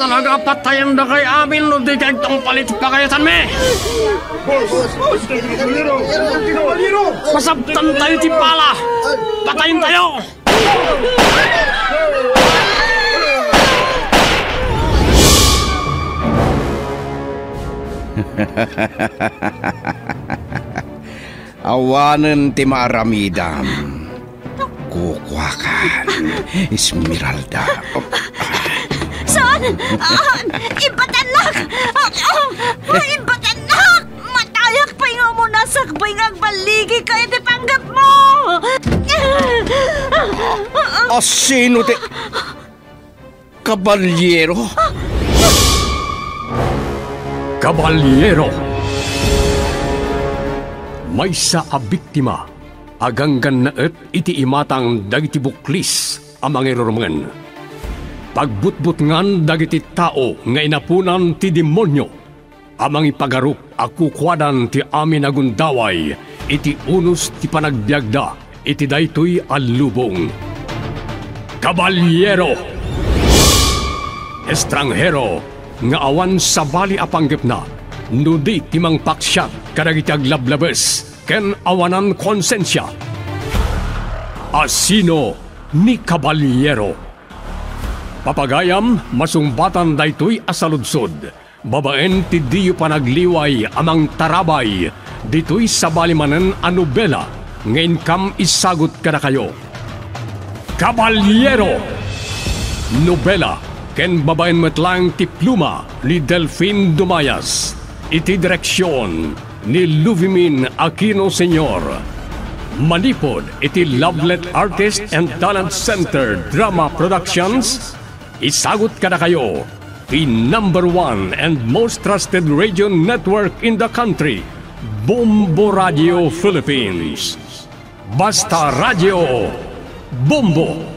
talaga patayan na kay amin no di kahit ang palit pakayasan me. Masabtan tayo ti pala. Patayin tayo. Awanan ti Maramidam. Kukwakan, Esmeralda. Saan? Ibatanak! Ibatanak! Matayak pa nga mo nasakbay nga baligi kayo di panggap mo! Sino ti... Kabalyero? Kabalyero! May sa abiktima, aganggan na iti imatang dagiti buklis amang irurungan. Pagbutbut ngan dagiti tao nga inapunan ti demonyo, amang ipagarup akukwadan ti amin agundaway, iti unos ti panagbiagda, iti daytoy alubong. Kabalyero! Estranghero, nga awan sa bali apanggip na, nudi timang paksyat kadagiti aglablabes, ken awanan konsensya. Asino ni Kabalyero. Papagayam, masumbatan daytoy asaludsod. Babaen ti diyo panagliway amang tarabay. Dito'y sa balimanan a nobela. Ngayon kam isagot ka na kayo. Kabalyero! Nobela, ken babaen metlang ti pluma ni Delphine Dumayas. Iti direksyon ni Luvimin Aquino Sr. Manipod iti Lovelet Artist and Talent Center Drama Productions. Isagot ka na kayo, the #1 and most trusted radio network in the country, Bombo Radio Philippines. Basta Radio Bombo!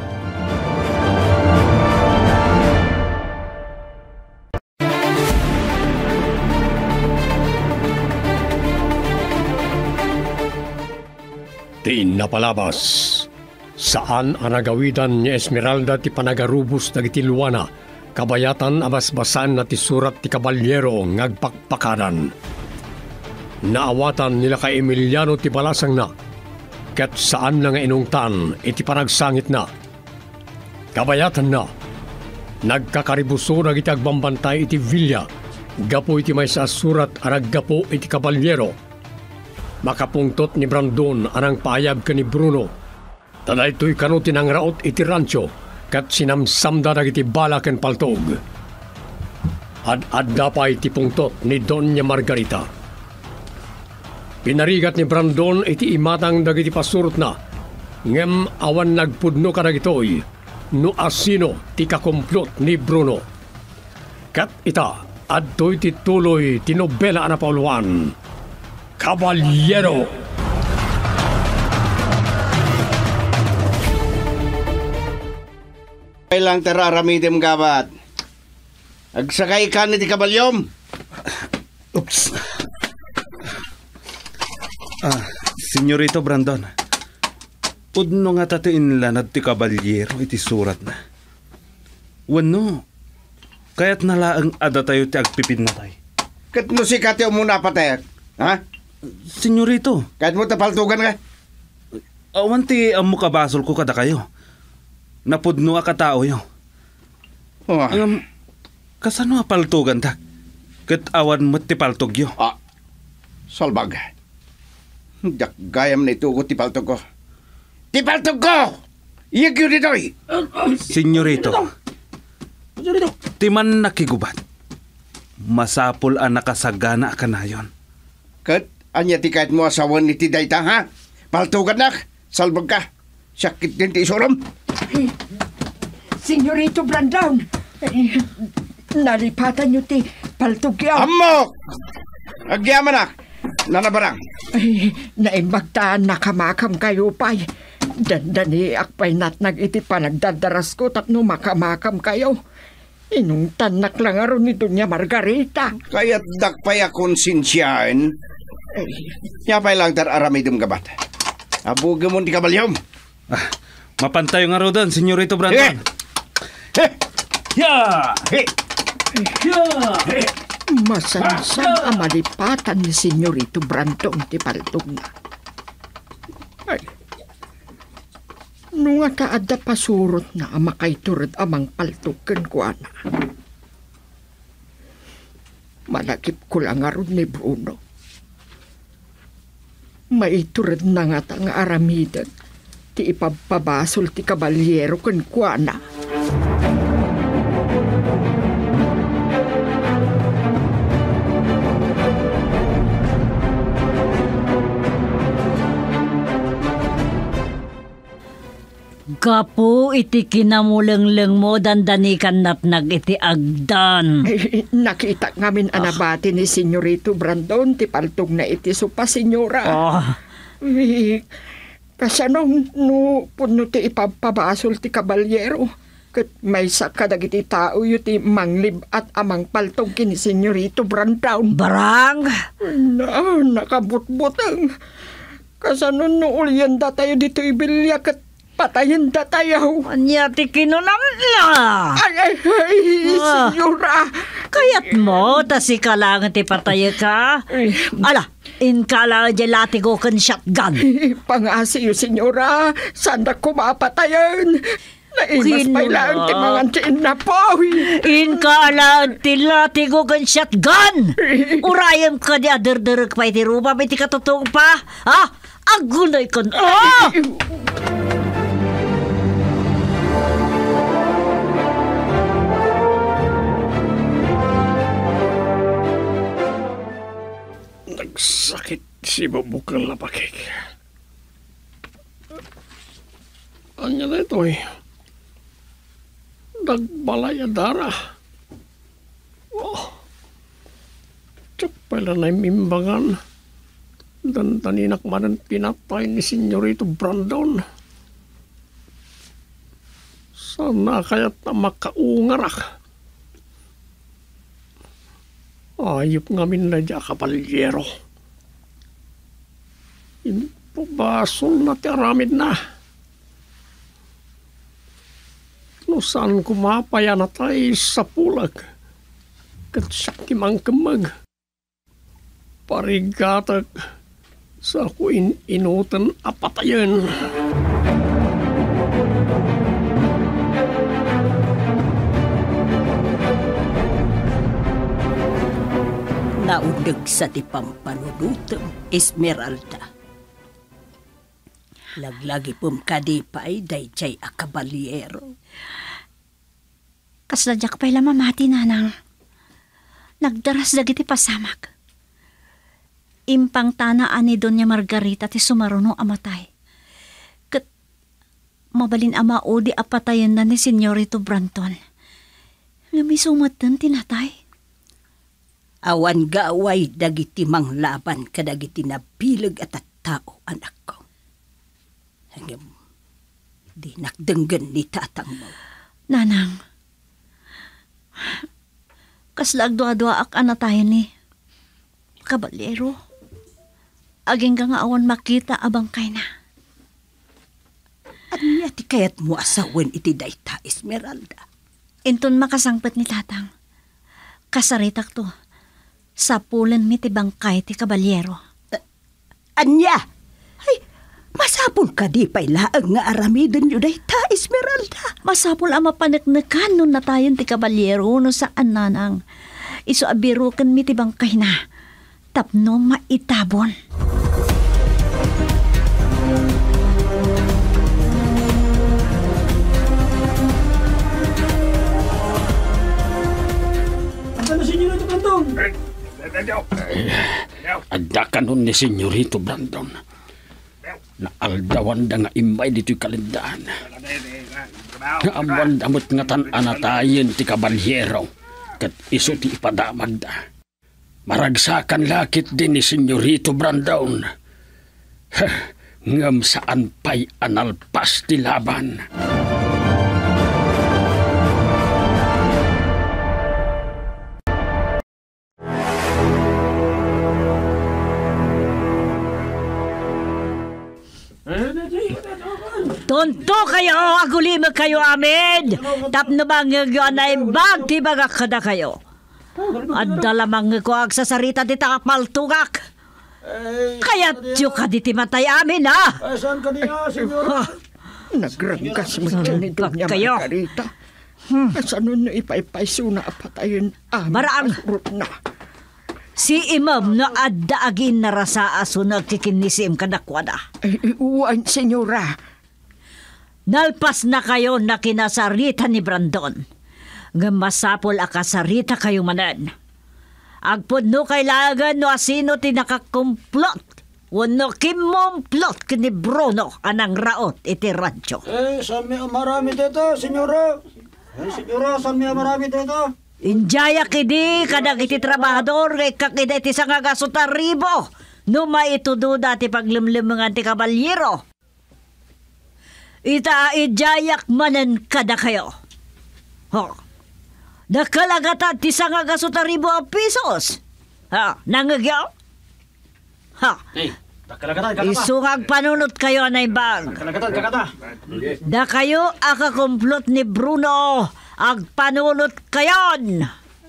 Ti napalabas. Saan ang nagawidan ni Esmeralda ti panagarubos dagiti luwana, kabayatan abasbasan na ti surat ti Kabalyero ngagpakpakaran. Naawatan nila kay Emiliano ti balasang na, ket saan na nga inungtan iti panagsangit na. Kabayatan na, nagkakaribuso dagiti agbambantay iti Villa, gapo iti may sa surat araggapo iti Kabalyero. Makapungtot ni Brandon anang payab ka ni Bruno. Tanaytoy kano tinangraot iti rancho kat sinamsamda dagiti bala ken paltog. Ad-adda pa iti pungtot ni Doña Margarita. Pinarigat ni Brandon iti imatang dagiti pasurot na. Ngem awan nagpudno ka dagitoy no asino ti kakomplot ni Bruno. Kat ita adtoy ti tuloy ti nobela na pauluan. Kabalyero! Kailang tararamidim gabat. Agsakay ka ni ti Kabalyom. Oops. Senyorito Brandon. Udno nga tatiin lanad ti Kabalyero iti surat na. Wano, kaya't nalaang ada tayo ti agpipin na tayo. Kat no si Kati muna patay. Ha? Senyorito. Kahit mo tapaltugan ka. Awan ti amo kabasol ko kada kayo. Napudno ka tao yo. Oh. Kasano apaltugan ta? Kat awan mo ti paltog yo. Salbag. Gayam na ito ko ti paltog ko. Ti paltog ko! Iyag yun dito eh. Senyorito. Ti man nakigubat. Masapol ang nakasagana ka na yon. Kat, anya ti kahit mo asawan ni ti dayta, ha? Paltugan nak, salbag ka. Sakit din ti isuram. Senyorito Brandon, nalipatan niyo ti paltugyaw. Amok! Agyaman nak, nanabarang. Naimbagtaan nakamakam kayo pa'y. Dandani akpay natnag iti panagdadaras ko tapno makamakam kayo. Inungtan naklang aron ni Doña Margarita. Kaya't dakpay akonsensyain. Yapay lang aramidum gabat. Abuga mo ti Kabalyom. Mapantay nga ro doon, Senyorito Brandon. Yeah! Masansang ang malipatan ni Senyorito Brandon ti paltog na. Ay, nung ataada pasurot na amakay turod amang paltog ken kuana. Malakip ko lang aron ni Bruno. Maiturod na nga tang aramidan ti ipapabasol ti kabalyero ken kuana. Kapo iti kinamuleng-leng mo dandanikan napnag iti agdan. Ay, nakita ngamin anabati ni Senyorito Brandon ti paltog na iti supa, senyora. Ay, kasanong no puno ti ipapabasol ti kabalyero. Kat may sakadag iti tao yu ti manglib at amang paltog kini Senyorito Brandon. Barang? Nakabutbutang. Kasanon no ulyan da tayo dito ibilya kat patayin da tayo. Anya ti kinunam na. Ay, senyora. Kayat mo, tasi ka lang ti patay ka. Ala, in ka lang dyan latigo kan shotgun. Pangasi yu, senyora. Sanda ko mapatayan. Naimas pa ilang ti mga tiin na po. In ka lang ti latigo kan shotgun. Urayam ka di adardarag pa iti rupa, may ti katutong pa. Ha? Agunay ka na. Nagsakit si bubukal na pakik. Anya na ito eh. Nagbalay ang dara. Oh. Tsak pala na imimbangan. Dantaninak man ang pinatay ni Senyorito Brandon. Sana kaya't na makaungarak. Ayop ngamin na dya kabalyero. Impabasol na ti aramid na. No saan kumapaya na tayo sa pulag. Kat siya kimangkamag. Parigatag sa ako inutan apatayan. Naundag sa ti pampanunutong Esmeralda. Laglagi pum kadipay dayjay a kabalyero. Kasladyak pa'y lamamati, nanang. Nagdaras dagiti pasamak. Impang tanaan ni Doña Margarita ti sumaruno amatay. Kat mabalin ama o di apatayan na ni Senyorito Brandon. Lumisumatan tinatay. Awan gaaway dagiti manglaban kadagiti nabilag at tao anak ko. Hanggang di nakdenggan ni tatang mo. Nanang, kaslagdwa-dwa ak anatayan ni kabalyero. Aging nga awan makita abang kay na. At niya ti kayat mo asawan iti dayta, Esmeralda. Inton makasangpat ni tatang. Kasaritak to. Sapulan mi ti bangkay ti kabalyero. Anya? Ay, masapul ka di pa'y laang nga aramidan yun dayta, Esmeralda. Masapul ang mapanagnakan nun na tayon ti kabalyero no saan nanang. Iso abirukan mi ti bangkay na. Tapno maitabon. Adda ka nun ni Senyorito Brandon. Naaldawan da nga imay dito'y kalendaan. Naamuan damot nga tan-anatayin ti kabalyero. Kat iso ti ipadamag da. Maragsakan lakit din ni Senyorito Brandon. Ngam saan pa'y analpas ti laban. Tonto kayo, agulimag kayo amin. Tapno bang yun ay bag ti baga kada kayo. Adda lamang ko ag sa sarita di takapaltugak. Kaya't yung ka di timatay amin, ha? Saan ka niya, senyora? Nagrangkas mo dyan ni Doña Kayo. Margarita. Saan nun ipaypayso na apatayin Maraang. Surot na. Si imam na adda agin narasa aso nagkikinisim kadakwada. Ay, iuwan, senyora. Nalpas na kayo na kinasarita ni Brandon. Gamasapol akasarita kayo manan. Agpod no kailangan no asino ti nakakumplot. Wano kimomplot kini Bruno anang raot iti radyo. Saan may marami dito, senyora? Senyora, saan may marami dito? Injaya kidi kadag iti trabahador kay kakida iti sangagasuta ribo. No maitududa ti paglimlimangan ti kabalyero. Ita ijayak manan kada kayo. Ho. Nakalagatan ti sangagasuta ribo ang pisos. Ha, nangagyaw? Ha. Nakalagatan, Isungag panunot kayo na ibang. kakata. Da kayo akakumplot ni Bruno. Ag panunot kayon.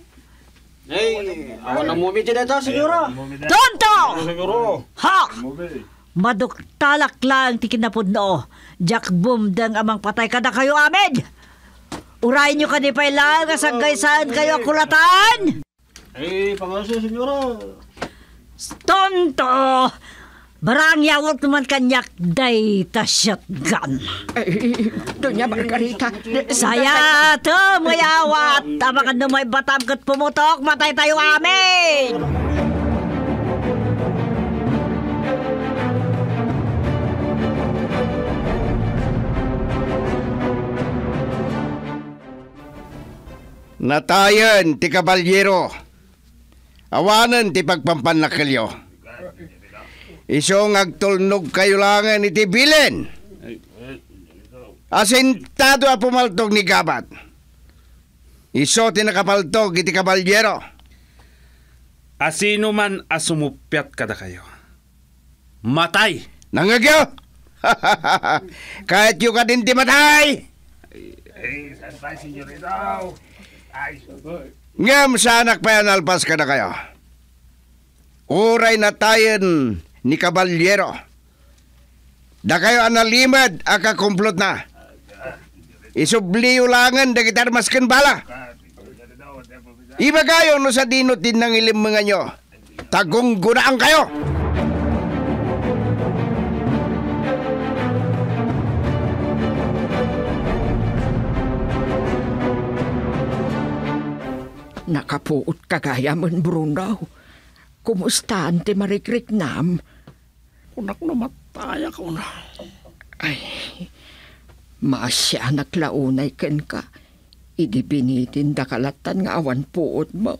Awan ang mumi dito, senyora. Tonto! Senyora. Ha! Maduktalak lang ti kinapudno. Jack boom dang amang patay kada kayo amin. Urayin nyo kanipay lang kasagay saan kayo kulatan. Pangaso, senyora. Tonto! Barang yawot naman kanyak day ta shotgun. Ay, Doña Margarita. Saya to mayawat. Tama ka na may batam kat pumutok. Matay tayo amin. Natayan ti kabalyero. Awanan ti pagpampanlakalyo. Isong agtulnog kayo langan iti bilen. Asintado a pumaltog ni Gabat. Iso ti nakapaltog iti kabalyero. Asino man asumupyat kada kayo. Matay! Nangagyo! Kahit yung ka din ti matay! Ngam sa anak pa yan alpas ka na kayo. Uray na tayon ni kabalyero. Da kayo analimad akakumplot na. Isubliyo langan da kita masken bala. Iba kayo no sa dinot din ng ilimangan nyo. Tagong gunaan kayo. Nakapuot kagaya mon Bruno. Kumusta ante marikrik nam? Kunak na mataya ko na. Ay, masya naklaunay ken ka. Idi binitin da kalatan nga awan puot mo.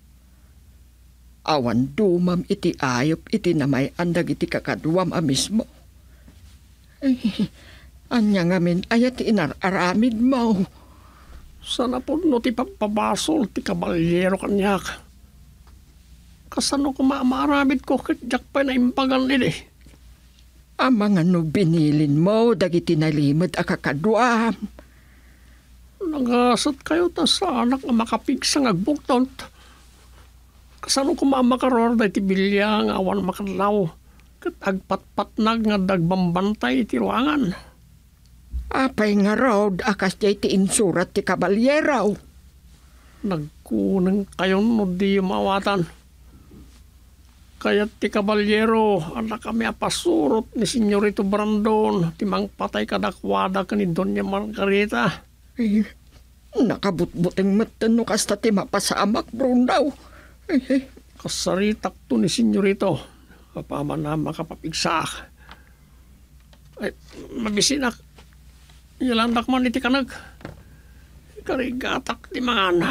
Awan dumam iti ayop iti namay andag iti kakadwam a mismo. Ay, anya ngamin ayat inararamid mo. Sana po no ti papabasol ti kabalyero kanyak. Kasano ko maamaramid ko kitjak pa na impagan nila. Ang mga no binilin mo dagiti nalimod a kakadwam. Nagasat kayo ta sa anak nga makapigsa nga agbuktaon. Kasano ko maamakaror da iti bilyang awan makalaw. Kat agpatpatnag nga dagbambantay iti ruangan. Apay nga raw akas jay ti insurat ti kabalyeraw. Nagkunang kayo no di mawatan. Kaya ti kabalyero, anak kami apasurot ni Senyorito Brandon, timang patay kadakwada ka ni Doña Margarita. Ay, nakabutbuting matan no kasta ti mapasamak, Bruno. Ay, Kasaritak to ni Senyorito, kapama na makapapigsak. Ay, mabisinak, ilandak man iti kanag. Karigatak ti mangan.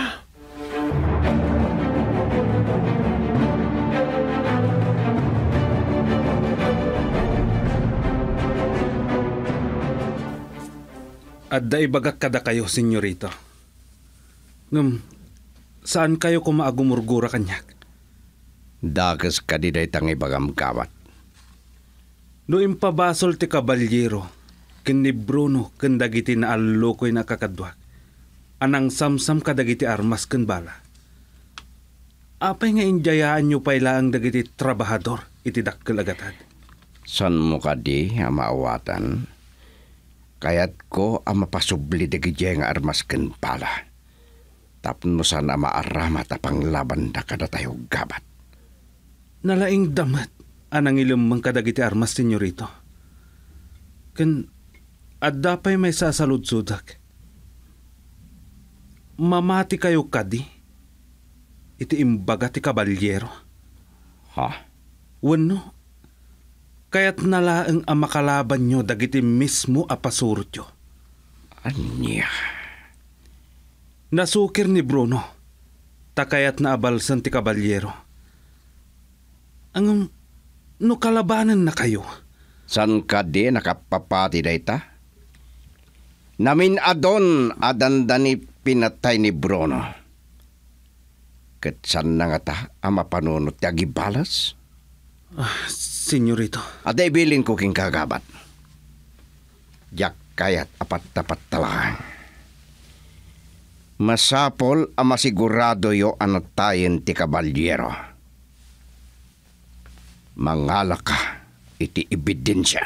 At daibagak kada kayo, senyorito. Saan kayo kumaagumurgura kanyak? Dakas kadiday tangi bagam kawat. No impabasol ti kabalyero, ken ni Bruno ken dagiti na allokoy na kakadwak. Anang samsam kadagiti armas ken bala. Apay nga injayaan nyo pala ang dagiti trabahador iti dakkel agatad. San mo ka di maawatan? Kayat ko ang mapasubli dagiti nga armas ken pala. Tapno sana maarama tapang laban da kada tayo gabat. Nalaing damat anang ilumang kadagiti armas, senyorito. Ken adda pa'y may sasaludsudak. Mamati kayo kadi. Iti imbaga ti kabalyero. Ha? Wano, kaya't nalaang ang makalaban nyo dagiti mismo apasurot nyo. Anya? Nasukir ni Bruno, takayat na abalsan ti kabalyero. Ang no kalabanan na kayo. San ka di nakapapati dayta? Namin adon adandani pinatay ni Bruno. Ket san na nga ta ang mapanunot ti agibalas? Senyorito. At ibilin ko king kagabat. Yak kayat apat-tapat talaan. Masapol ang masigurado yo anatayin ti kabalyero. Mangala ka iti ebidensya.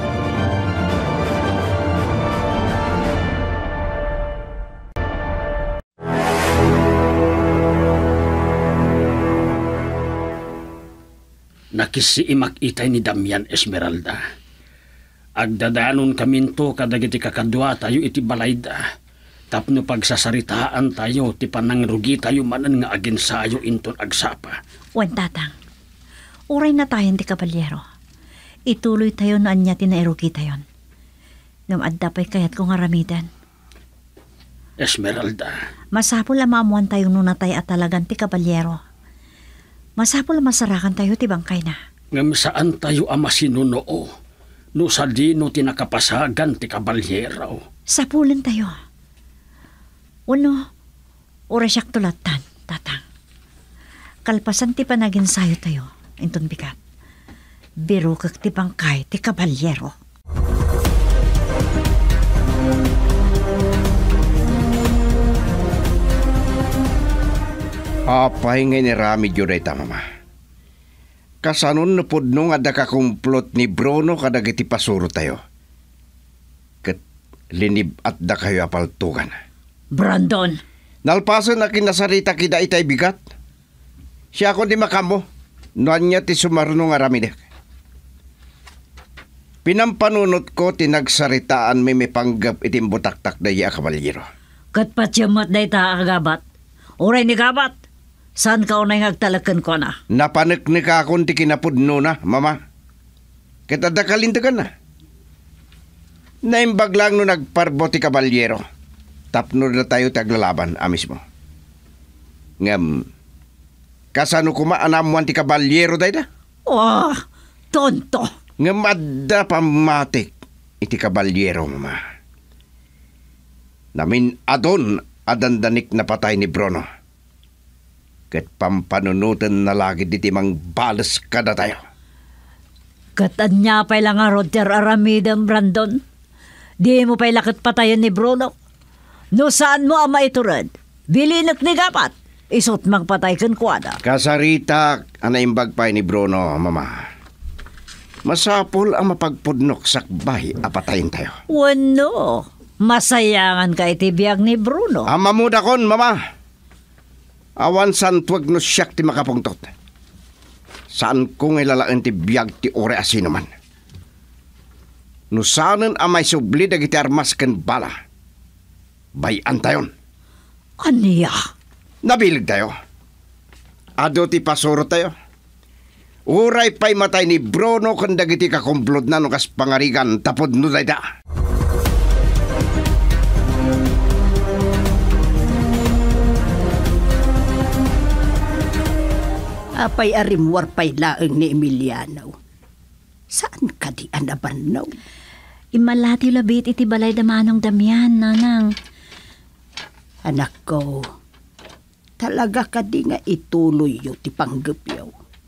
Nakisiimak itay ni Damian Esmeralda. Agdadanon kaminto kadagiti kakadwa tayo iti balayda. Tapno pagsasaritaan tayo ti panangrugi tayo manan nga agensayo inton agsapa. Wan tatang, uray na tayo ti kabalyero. Ituloy tayo na anya tinairugi tayo. Ngam adda pa'y kayat kong aramidan. Esmeralda. Masapol ang maamuan tayo nung natay at talagan ti kabalyero. Masapol ang masarakan tayo ti bangkay na. Ngam saan tayo ama sinunoo? No sa dino tinakapasagan ti kabalyero. Sapulin tayo. Uno, orasyak tulatan, tatang. Kalpasan ti panagin sayo tayo, inton bigat. Biro kag ti bangkay ti kabalyero. Apay nga ni Rami Jureta, mama. Kasanon na pudno nga da kakumplot ni Bruno kadagiti pasuro tayo. Ket linib at da kayo apaltugan. Brandon, Nalpasan na kinasarita kida itay bigat. Siya ako di makamo. Noan niya ti sumarno nga Rami. Pinampanunot ko tinagsaritaan may panggap itim butaktak da iya kabalyero. kat patyamat na ita agabat. Oray ni gabat. Saan ka unay ngagtalakan ko na? Napaneknek akong ti kinapudno na, mama. Kita kalintagan na. Naimbag lang no nagparbo ti kabalyero. Tapno na tayo taglalaban, amis mo. Ngam, kasano kumaanamuan ti kabalyero day da? Oh, tonto. Ngam adda pamatik iti kabalyero, mama. Namin adon adandanik na patay ni Bruno. Ket pampanunutan na lagi diti mang balas kada tayo. Katan niya pa'y lang nga Roger Aramidang Brandon. Di mo pa'y lakit patayan ni Bruno. No saan mo ama iturad? Bilinak ni gapat. Isot magpatay kan kuwada. Kasarita anaimbag pa ni Bruno, mama. Masapol ang mapagpudnok sakbay apatayin tayo. Wano, masayangan ka itibiyag ni Bruno. Amamuda kon, mama. Awan san tuwag no siyak ti makapungtot. Saan kong ilalaan ti biyag ti ore asino man. No saanan amay subli dagiti armas ken bala. Bayan tayon. Aniya? Nabilig tayo. Ado ti pasuro tayo. Uray pa'y matay ni Bruno kung dagiti kakumplod na nukas pangarigan tapod no dayda. Apay arimwar pa'y laeng ni Emiliano. Saan ka di anabanaw? Imalati labit iti balay damanong Damian, nanang. Anak ko, talaga ka di nga ituloy yo ti panggapyaw.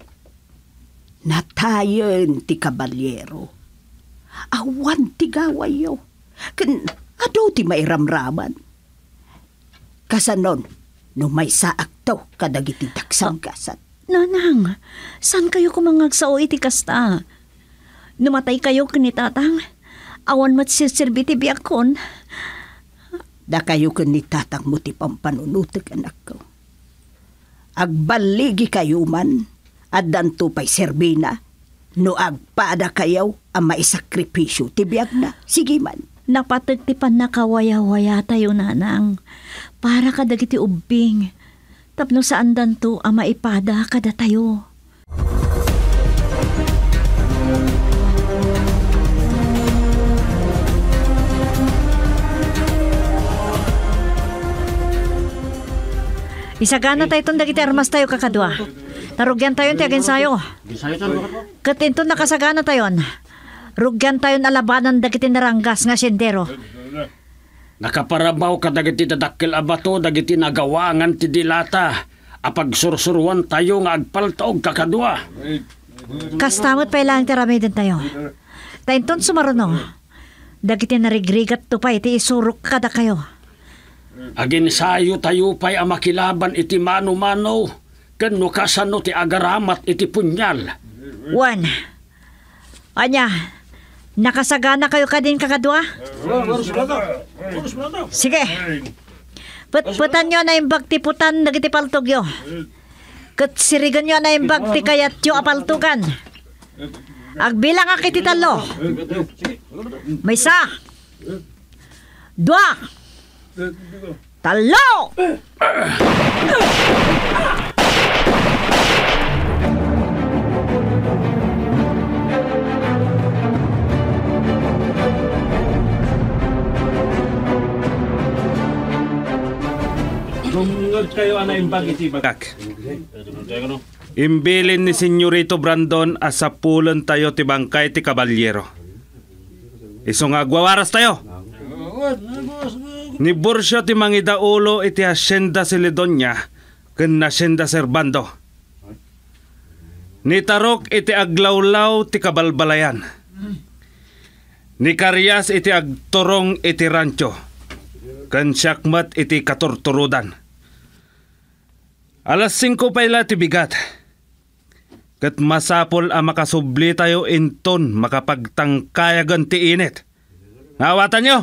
Natayen ti kabalyero. Awan ti gaway yo. Ado ti mairamraman. Kasanon, no may saak pagtaw kadagiti daksang kasat. Nanang, saan kayo kumangagsao iti kasta? Numatay kayo kanitatang? Awan mat sirsirbi ti biyakon. Da kayo kanitatang mo ti pampanunutag anak ko. Agbaligi kayo man, at danto pa'y serbina, no agpada kayaw ang maisakripisyo ti biyag na. Sige man. Napatagtipan na kawaya-waya tayo, nanang. Para kadagiti ubing. Tapno saan danto ang maipada kada tayo. Isagana tayo itong dagiti armas tayo kakadwa. Tarugyan tayo ti agin sayo. Katinton nakasagana tayo. Rugyan tayo alabanan dagiti naranggas nga sendero. Nakaparabaw ka dagiti dadakkel abato dagiti nagawangan ti dilata. Apag sursuruan tayo nga agpaltaog kakadwa. Kastamot pa ilang tiramidin tayo. Tainton sumarunong. Dagiti narigrigat to pa iti isurok kada kayo. Agin sayo tayo pa'y amakilaban iti mano-mano. Kano kasano ti agaramat iti punyal. Juan. Anya, nakasagana kayo kadin kakadwa? Sige. Putputan nyo na yung bagtiputan nagiti paltugyo. Katsirigan nyo na yung bagti kayat yung apaltugan. Agbilang akiti talo. May isa. Dua. Talo! Tungod kayo ana imbag iti bagak. Imbilin ni Senyorito Brandon asapulan tayo ti bangkay ti kabalyero. Iso nga agwawaras tayo. Ni Borsyo ti mangidaulo iti Hacienda Siledonia ken Hacienda Serbando. Ni Tarok iti aglawlaw ti kabalbalayan. Ni Karyas iti agturong iti rancho. Ken Siakmat iti katurturudan. Alas 5 payla ti bigat. Ket masapol a makasubli tayo inton makapagtangkayagan ti init. Nawatan nyo!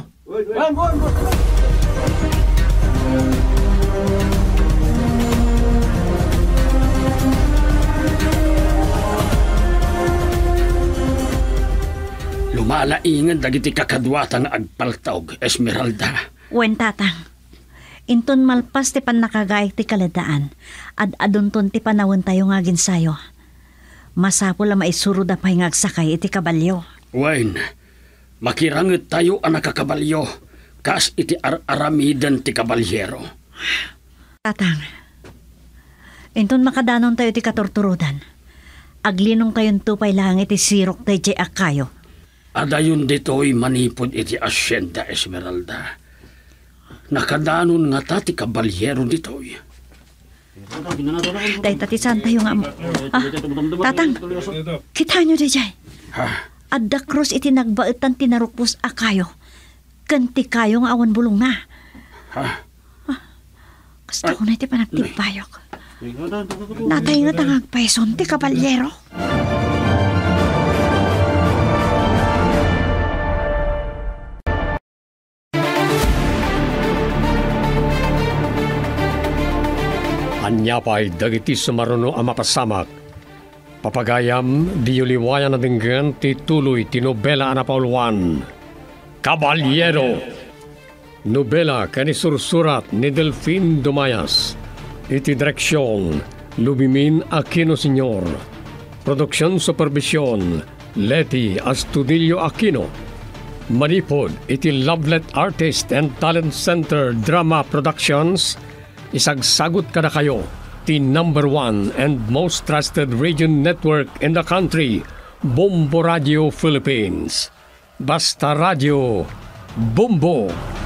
Lumalaingan dagiti kakadwatang agpaltaog, Esmeralda. Wen tatang. Inton malpas ti pan nakagayag ti kaladaan. Adunton ti panawon tayo nga ginsayo. Masapol la maisuro da pa'y ngagsakay iti kabalyo. Wain, makiranget tayo ang nakakabalyo. Kas iti aramidan ti kabalyero. Tatang. Inton makadanon tayo ti katorturudan. Aglinong kayon tupay lang iti sirok tayo ti akayo. Adayon dito'y manipod iti Hacienda, Esmeralda. Nakadanon nga ta ti kabalyero dito'y. Day tatisan tayo nga. Tatang, kita nyo di jay. Adda krus iti nagbaetan tinarukpos akayo. Kanti kayo nga awan bulong na. Gusto ko na iti panagtipayok. Natay nga tangag paison ti kabalyero. Anya pa'y dagiti sumaruno ang mapasamak. Papagayam, di uliwayan na dinggan ti tuloy ti nobela anapauluan. Kabalyero! Nobela kanisursurat ni Delfin Dumayas. Iti direksyon, Lubimin Aquino Sr. Produksyon Supervision, Leti Astudillo Aquino. Manipod iti Lovelet Artist and Talent Center Drama Productions. Isagsagot ka na kayo, the #1 and most trusted radio network in the country, Bombo Radio Philippines. Basta Radio, Bombo!